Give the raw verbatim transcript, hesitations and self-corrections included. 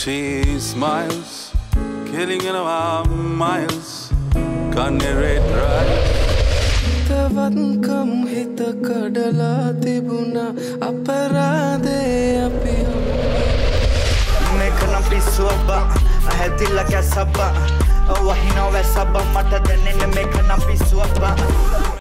She smiles, killing in our miles. Kanne red right. තවත් කම් හිත කඩලා තිබුණා අපරාධේ අපි මේක නම් පිස්සුවක් ඇහැදිලා කැසබ්බා ඔව් වහිනවා වැසබ්බා මට දැනෙන්නේ මේක නම් පිස්සුවක්